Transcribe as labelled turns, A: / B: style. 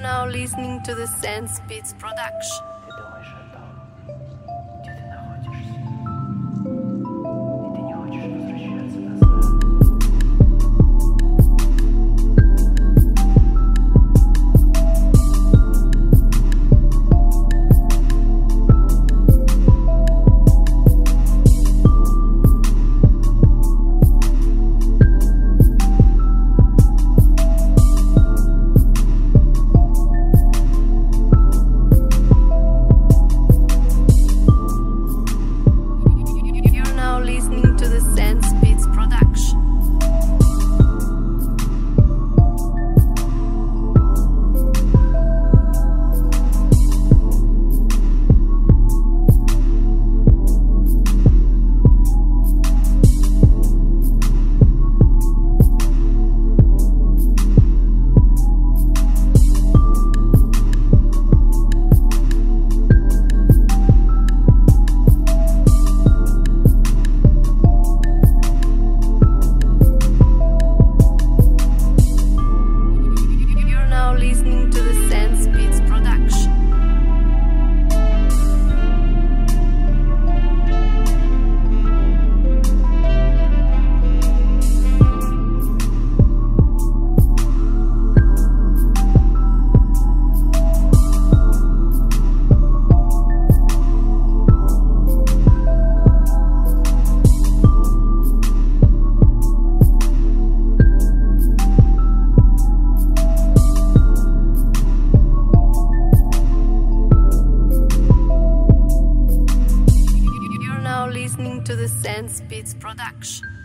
A: now listening to the Senz Beatz production.
B: Ты думаешь о том, где ты находишься, и ты не хочешь возвращаться назад.
A: Listening to the Senz Beatz production. Listening to the Senz Beatz production. Listening to the Senz Beatz production.